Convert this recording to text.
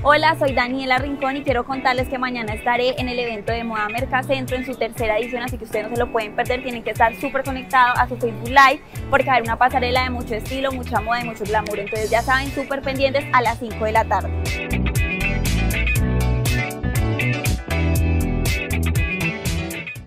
Hola, soy Daniela Rincón y quiero contarles que mañana estaré en el evento de Moda Mercacentro en su tercera edición, así que ustedes no se lo pueden perder, tienen que estar súper conectados a su Facebook Live porque va a haber una pasarela de mucho estilo, mucha moda y mucho glamour, entonces ya saben, súper pendientes a las 5 de la tarde.